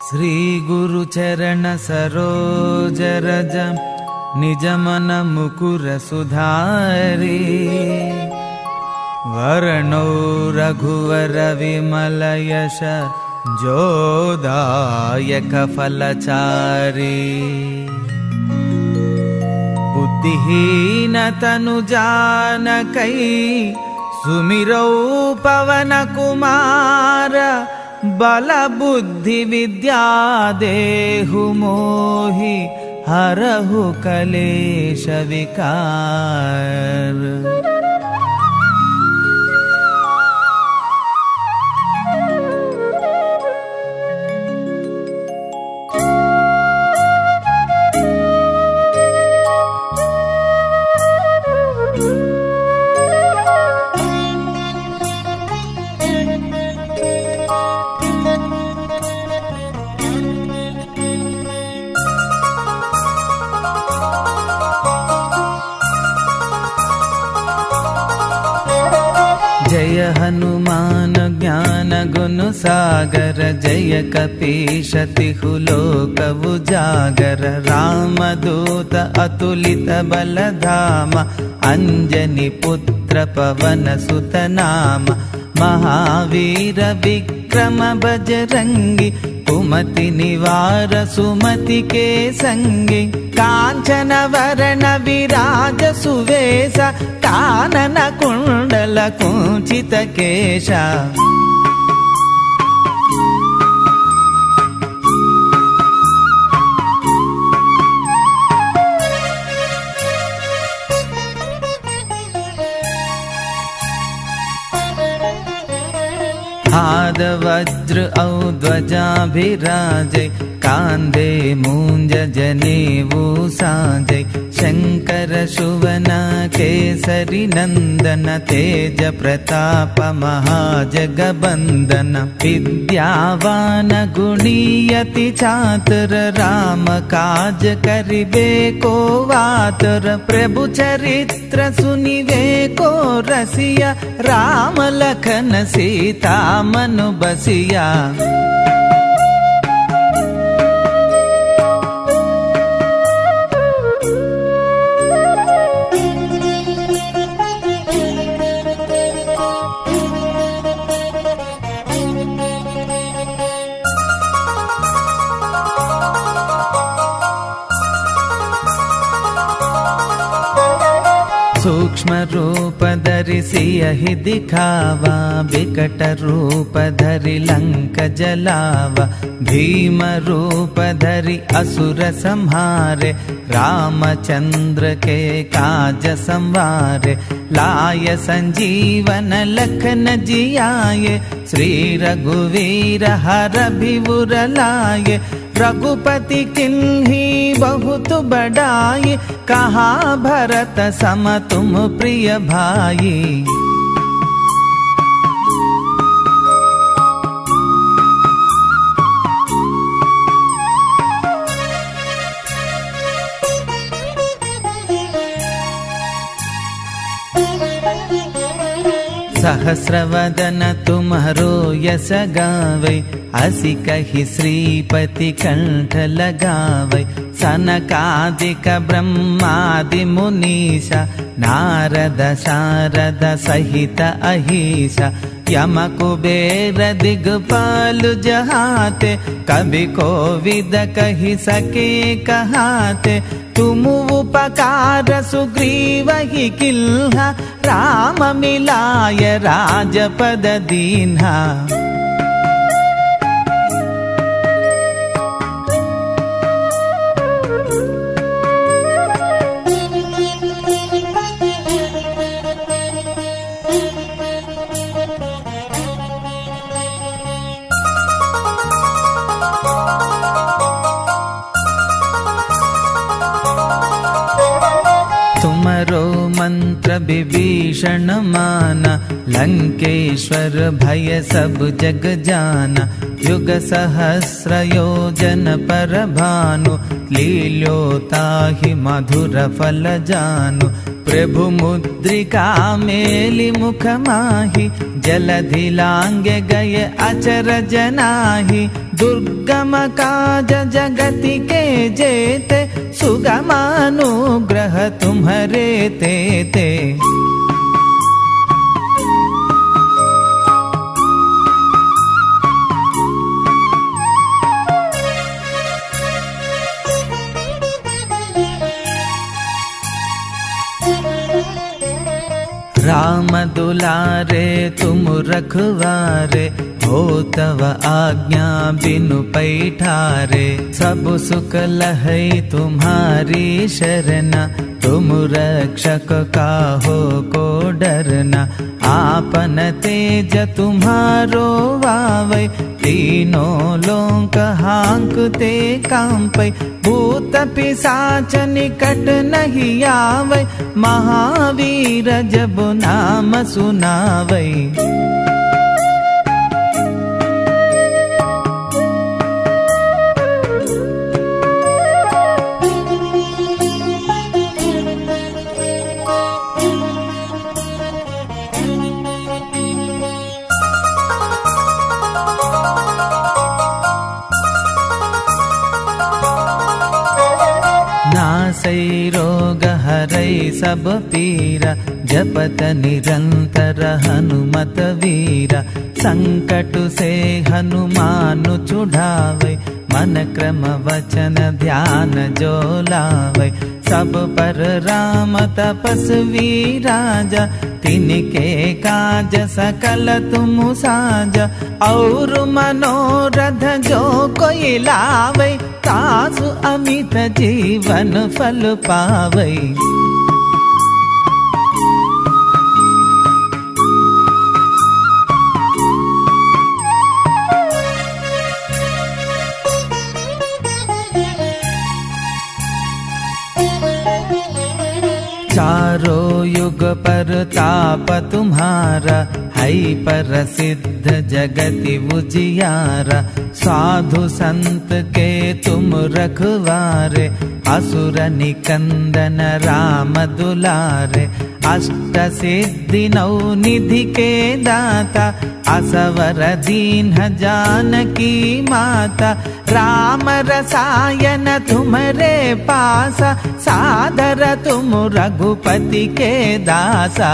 श्री गुरु चरण सरोज रज निज मन मुकुर सुधारी वर्णो रघुवर विमल यश जोदायक फलचारी बुद्धिहीन तनु जानकै सुमिरौ पवन कुमार बल बुद्धि विद्या देहु मोहि हरहु कलेश विकार। जय हनुमान ज्ञान गुण सागर जय कपीश तिहु लोक उजागर रामदूत अतुलित बल धाम अंजनी पुत्र पवन सुत नाम महावीर विक्रम बजरंगी कुमति निवार सुमति के संगी कांचन वरण विराज सुवेश कानन कुंडल कुंचित केशा। हाद वज्र औ ध्वजाभिराजै कांधे मूंज जनेऊ साजै शंकर सुवन केसरी नंदन तेज प्रताप महाजगबंदन विद्यावान गुणीयति चातुर राम काज करिबे को वातुर प्रभु चरित्र सुनिबे को रसिया राम लखन सीता मनु बसिया। सूक्ष्म रूप धरि सियहि दिखावा विकट रूप धरि लंक जलावा भीम रूप धरि असुर संहारे रामचंद्र के काज संवारे लाय संजीवन लखन जियाये श्री रघुवीर हर भिवुर लाये रघुपति किन्ही बहुत बड़ाई कहा भरत सम तुम प्रिय भाई। सहस्रवदन तुम्हारो यश गावै असी कहि श्रीपति कंठ लगावै सनकादिक ब्रह्मादि मुनीषा नारद शारद सहित अहीशा यम कुबेर दिगपाल जहाते कभी कोविद कहि सके कहाते तुम उपकार सुग्रीव ही किल्हा राम मिलाय राजपद दीन्हा। तुमरो मंत्र विभीषण माना लंकेश्वर भय सब जग जाना युग सहस्र योजन पर भानु लील्योताहि मधुर फल जानु प्रभु मुद्रिका मेलि मुख माहि जलधि लांगे गए अचरज नाही दुर्गम काज जगति के जेते सुगमानुग्रह तुम्हरे तेते। राम दुलारे तुम रखवारे हो तव आज्ञा बिनु पैठारे सब सुख लहै तुम्हारी शरणा तुम रक्षक काहो को डरना आपन तेज तुम्हारो वावै तीनों लोक हांकते कांपै भूत पिशाच निकट नहीं आवै महावीर जब नाम सुनावै। नासै रोग हरै सब पीरा जपत निरंतर हनुमत वीरा संकट से हनुमान छुड़ावै मन क्रम वचन ध्यान जो लावै सब पर राम तपस्वी राजा तिनके काज सकल तुम साजा और मनोरथ जो कोई लावै तासु अमित जीवन फल पावै। चारों युग पर ताप तुम्हारा है प्रसिद्ध जगति उजियारा साधु संत के तुम रखवारे असुर निकंदन राम दुलारे अष्ट सिद्धि नौ निधि के दाता असवर दीन जानकी माता राम रसायन तुम्हारे पासा सादर तुम रघुपति के दासा।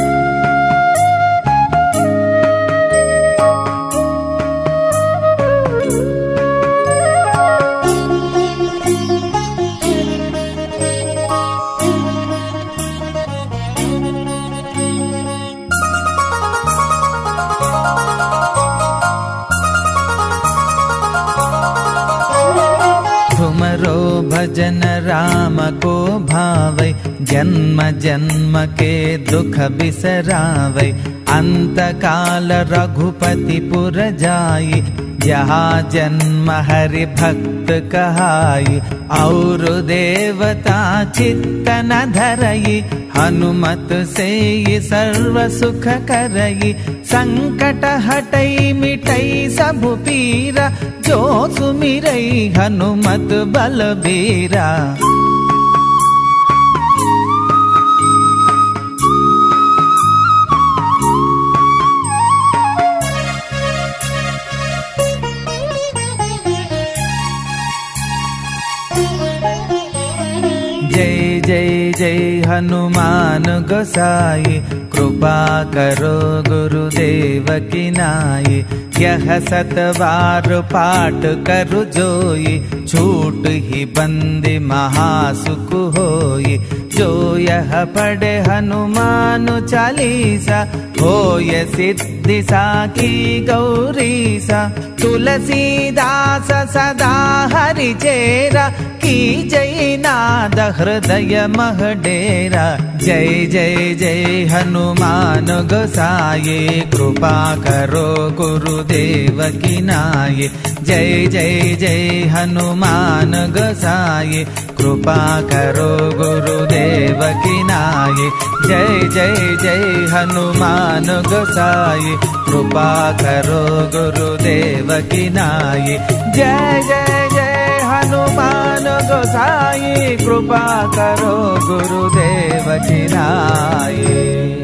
तुमरो भजन राम को भावै जन्म जन्म के दुख बिसरावै अंत काल रघुपति पुर जाई जहाँ जन्म हरि भक्त कहाई और देवता चित्त न धरई हनुमत से सर्व सुख करई संकट हटई मिटई सब पीरा जो सुमिरई हनुमत बलबीरा। जय जय जय हनुमान गोसाई कृपा करो गुरुदेव की नाई यह सतवार पाठ करु जोई छूट ही बंदी महासुख होई जो यह पढ़े हनुमान चालीसा होय सिद्धि साखी गौरीसा तुलसीदास सदा हरि चेरा की जय नाद हृदय मह डेरा। जय जय जय हनुमान गोसाई कृपा करो गुरुदेव की नाई जय जय जय हनुमान गोसाई कृपा करो गुरुदेव की नाई जय जय जय हनुमान गोसाई कृपा करो गुरुदेव की नाई जय जय जय हनुमान गोसाई कृपा करो गुरुदेव की नाई।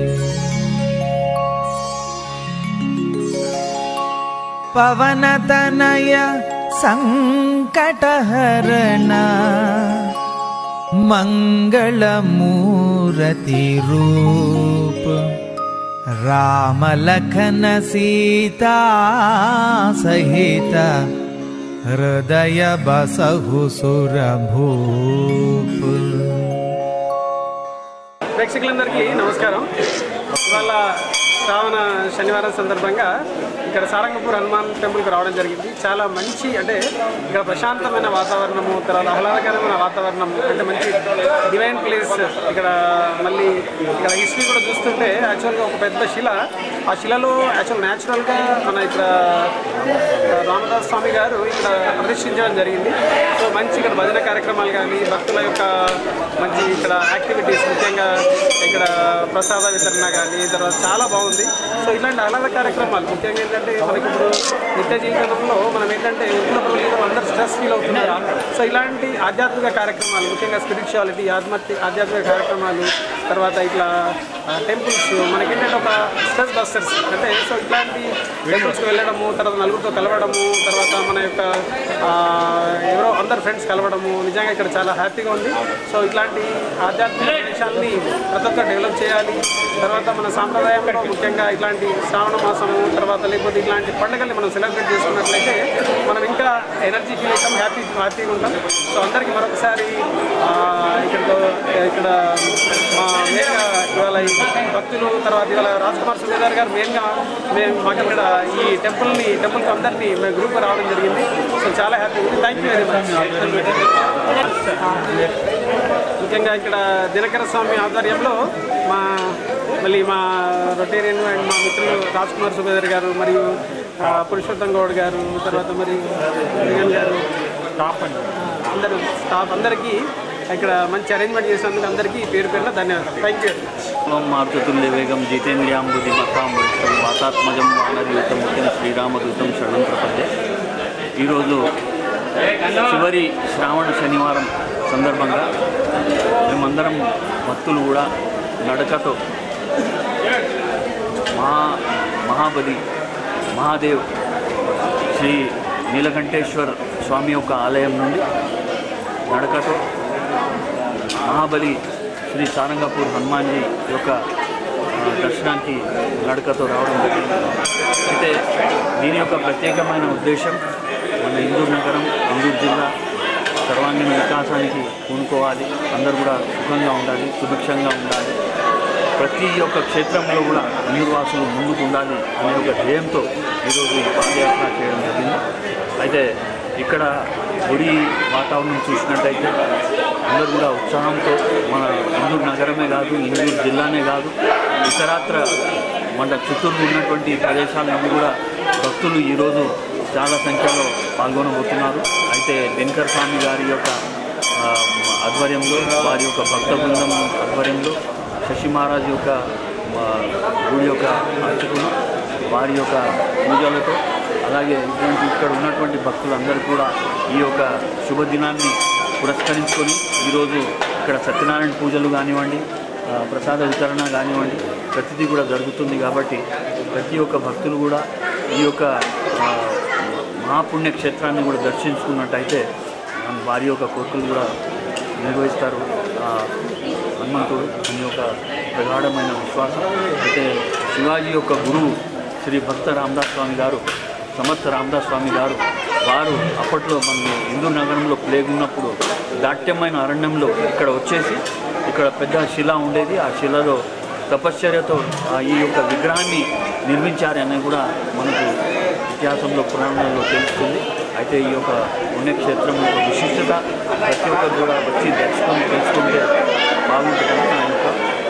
पवन तनय संकट हरण मंगल मूर्ति रूप राम लखन सीता सहित हृदय बसहु सुरभूप। ప్రేక్షకులందరికీ నమస్కారం। ఇవాళ శ్రావణ శనివారం సందర్భంగా ఇక్కడ సారంగపూర్ హనుమాన్ టెంపుల్కి రావడం జరిగింది। చాలా మంచి అంటే ఇక్కడ ప్రశాంతమైన వాతావరణము, తర్వాత ఆహ్లాదకరమైన వాతావరణం, అంటే మంచి డివైన్ ప్లేస్ ఇక్కడ। మళ్ళీ ఇక్కడ హిస్టరీ కూడా చూస్తుంటే యాక్చువల్గా ఒక పెద్ద శిల, ఆ శిలలో యాక్చువల్ న్యాచురల్గా మన ఇక్కడ రామదాస్ స్వామి గారు ఇక్కడ ప్రదర్శించడం జరిగింది। సో మంచి ఇక్కడ భజన కార్యక్రమాలు కానీ, భక్తుల యొక్క మంచి ఇక్కడ యాక్టివిటీస్, ముఖ్యంగా ఇక్కడ ప్రసాద వితరణ కానీ, తర్వాత చాలా బాగుంది। సో ఇలాంటి ఆహ్లాద కార్యక్రమాలు ముఖ్యంగా ఏంటంటే మనకి ఇప్పుడు నిత్య జీవితంలో మనం ఏంటంటే ఉన్న ప్రభుత్వం అందరూ స్ట్రెస్ ఫీల్ అవుతున్నారు। సో ఇలాంటి ఆధ్యాత్మిక కార్యక్రమాలు, ముఖ్యంగా స్పిరిచువాలిటీ, ఆధ్యాత్మిక కార్యక్రమాలు, తర్వాత ఇట్లా టెంపుల్స్ మనకేంటంటే ఒక స్ట్రెస్ బస్టర్స్ అంటే। సో ఇట్లాంటి టెంపుల్స్కి వెళ్ళడము, తర్వాత నలుగురితో కలవడము, తర్వాత మన యొక్క ఎవరో అందరు ఫ్రెండ్స్ కలవడము నిజంగా ఇక్కడ చాలా హ్యాపీగా ఉంది। సో ఇట్లాంటి ఆధ్యాత్మిక విషయాల్ని ప్రతి ఒక్కరు డెవలప్ చేయాలి। తర్వాత మన సాంప్రదాయంలో ముఖ్యంగా ఇట్లాంటి శ్రావణ మాసము, తర్వాత లేకపోతే ఇట్లాంటి పండుగల్ని మనం సెలబ్రేట్ చేసుకున్నట్లయితే మనం ఇంకా ఎనర్జీ ఫీల్ అవుతాం, హ్యాపీగా ఉంటాం। సో అందరికీ మరొకసారి ఇక్కడ మా మెయిన్గా ఇవాళ ఈ భక్తులు, తర్వాత ఇవాళ రాజ్ కుమార్ సుబేదార్ గారు మెయిన్గా మాకు ఇక్కడ ఈ టెంపుల్కి అందరినీ మేము గ్రూప్గా రావడం జరిగింది। సో చాలా హ్యాపీ ఉంది। Thank you very much. ముఖ్యంగా ఇక్కడ దినకర స్వామి ఆధ్వర్యంలో మళ్ళీ మా రొటేరియన్ అండ్ మా మిత్రులు రాజ్ కుమార్ సుబేదార్ గారు మరియు పురుషోత్తం గౌడ్ గారు, తర్వాత మరి జగన్ గారు, స్టాఫ్ అందరికీ ఇక్కడ మంచి అరేంజ్మెంట్ చేసినందుకు అందరికీ పేరు పేరున ధన్యవాదాలు। Thank you. మారుతుల్య వేగం జితేంద్రియాం బుద్ధిమతాం వరిష్టం వాతాత్మజం వానరయుతం ముఖ్యం శ్రీరామదూతం శరణం ప్రపద్యే। ఈరోజు చివరి శ్రావణ శనివారం సందర్భంగా మేమందరం భక్తులు కూడా నడకతో మహాబలి మహాదేవ్ శ్రీ నీలకంఠేశ్వర స్వామి యొక్క ఆలయం నుండి నడకతో మహాబలి శ్రీ సారంగపూర్ హనుమాన్జీ యొక్క దర్శనానికి నడకతో రావడం జరిగింది। అయితే దీని యొక్క ప్రత్యేకమైన ఉద్దేశం మన ఇందూరు నగరం, ఇందూరు జిల్లా సర్వాంగీణ వికాసానికి పూనుకోవాలి, అందరూ కూడా సుఖంగా ఉండాలి, సుభిక్షంగా ఉండాలి, ప్రతి ఒక్క క్షేత్రంలో కూడా ఇందూరు వాసులు ముందుకు ఉండాలి అనే ఒక ధ్యేయంతో ఈరోజు ఈ పాదయాత్ర చేయడం జరిగింది। అయితే ఇక్కడ గుడి వాతావరణం చూసినట్టయితే అందరూ కూడా ఉత్సాహంతో మన ఇందూరు నగరమే కాదు, ఇందూరు జిల్లానే కాదు, ఇతరత్ర మన చుట్టూరు ఉన్నటువంటి ప్రదేశాల నుండి కూడా భక్తులు ఈరోజు చాలా సంఖ్యలో పాల్గొనబోతున్నారు। అయితే దినకర్ స్వామి గారి యొక్క ఆధ్వర్యంలో, వారి యొక్క భక్త బృందం ఆధ్వర్యంలో, శశి మహారాజ్ యొక్క గుడి యొక్క అర్చకులు వారి యొక్క పూజలతో, అలాగే ఇక్కడ ఉన్నటువంటి భక్తులందరూ కూడా ఈ యొక్క శుభదినాన్ని పురస్కరించుకొని ఈరోజు ఇక్కడ సత్యనారాయణ పూజలు కానివ్వండి, ప్రసాద వితరణ కానివ్వండి, ప్రతిదీ కూడా జరుగుతుంది। కాబట్టి ప్రతి ఒక్క భక్తులు కూడా ఈ యొక్క మహాపుణ్య క్షేత్రాన్ని కూడా దర్శించుకున్నట్టయితే వారి యొక్క కోరికలు కూడా నిర్వహిస్తారు హనుమంతుడు అని ఒక ప్రగాఢమైన విశ్వాసం। అయితే శివాజీ యొక్క గురువు శ్రీ భక్త రామదాస్ స్వామి గారు, సమర్థ రామదాస్ స్వామి గారు, వారు అప్పట్లో మన ఇందూరు నగరంలో ప్లేగ్ ఉన్నప్పుడు దాట్యమైన అరణ్యంలో ఇక్కడ వచ్చేసి ఇక్కడ పెద్ద శిల ఉండేది, ఆ శిలలో తపశ్చర్యతో ఈ యొక్క విగ్రహాన్ని నిర్మించారని కూడా మనకు ఇతిహాసంలో పురాణాల్లో తెలుస్తుంది। అయితే ఈ యొక్క పుణ్యక్షేత్రం యొక్క విశిష్టత ప్రతి ఒక్కరు కూడా వచ్చి తెలుసుకుంటే బాగుంటుందని నా యొక్క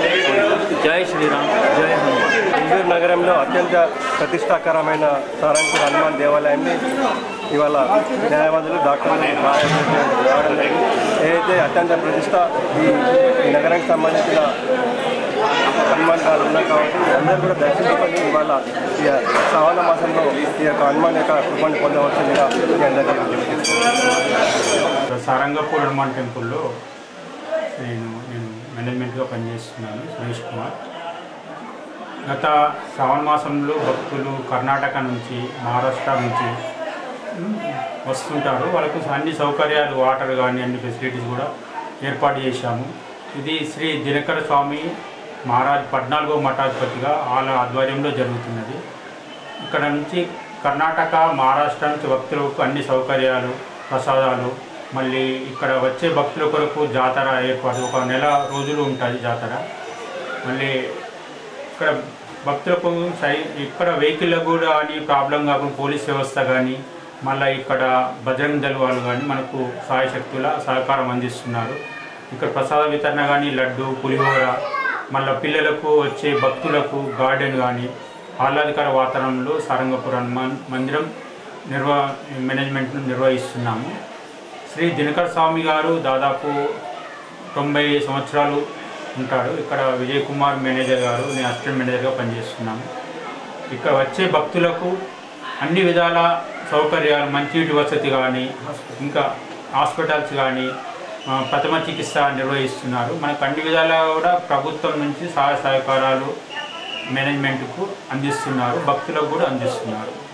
జై శ్రీరామ్, జై హనుమాన్। ఇందూరు నగరంలో అత్యంత ప్రతిష్టాకరమైన సారంగపూర్ హనుమాన్ దేవాలయాన్ని ఇవాళ న్యాయవాదులు డాక్టర్లు రావడం జరిగింది। ఏదైతే అత్యంత ప్రతిష్ట ఈ నగరానికి సంబంధించిన హనుమాన్ గారు ఉన్నాయి కాబట్టి అందరూ కూడా దర్శించుకొని ఇవాళ ఈ శ్రావణ మాసంలో ఈ యొక్క హనుమాన్ యొక్క కృపను పొందవలసిందిగా మీ అందరికీ సారంగపూర్ హనుమాన్ టెంపుల్లో నేను మేనేజ్మెంట్గా పనిచేస్తున్నాను, సురేష్ కుమార్. గత శ్రావణ మాసంలో భక్తులు కర్ణాటక నుంచి, మహారాష్ట్ర నుంచి వస్తుంటారు. వాళ్ళకు అన్ని సౌకర్యాలు, వాటర్ కానీ అన్ని ఫెసిలిటీస్ కూడా ఏర్పాటు చేశాము. ఇది శ్రీ దినకర స్వామి మహారాజ్ 14వ మఠాధిపతిగా వాళ్ళ ఆధ్వర్యంలో జరుగుతున్నది. ఇక్కడ నుంచి కర్ణాటక, మహారాష్ట్ర నుంచి భక్తులకు అన్ని సౌకర్యాలు, ప్రసాదాలు, మళ్ళీ ఇక్కడ వచ్చే భక్తుల కొరకు జాతర ఏర్పాటు, ఒక నెల రోజులు ఉంటుంది జాతర. మళ్ళీ ఇక్కడ భక్తులకు ఇక్కడ వెహికల్లో కూడా అని ప్రాబ్లం కాకుండా పోలీస్ వ్యవస్థ కానీ, మళ్ళీ ఇక్కడ బజరంగ దళ వాళ్ళు కానీ మనకు సాయశక్తుల సహకారం అందిస్తున్నారు. ఇక్కడ ప్రసాద వితరణ కానీ, లడ్డు, పులిహోర, మళ్ళీ పిల్లలకు వచ్చే భక్తులకు గార్డెన్ కానీ ఆహ్లాదకర వాతావరణంలో సారంగపూర్ హనుమాన్ మందిరం మేనేజ్మెంట్ను నిర్వహిస్తున్నాము. శ్రీ దినకర స్వామి గారు దాదాపు 90 సంవత్సరాలు ఉంటాడు. ఇక్కడ విజయ్ కుమార్ మేనేజర్ గారు, నేను అసిస్టెంట్ మేనేజర్గా పనిచేస్తున్నాను. ఇక్కడ వచ్చే భక్తులకు అన్ని విధాల సౌకర్యాలు, మంచినీటి వసతి కానీ, ఇంకా హాస్పిటల్స్ కానీ, ప్రథమ చికిత్స నిర్వహిస్తున్నారు. మనకు అన్ని విధాలా కూడా ప్రభుత్వం నుంచి సహాయ సహకారాలు మేనేజ్మెంట్కు అందిస్తున్నారు, భక్తులకు కూడా అందిస్తున్నారు.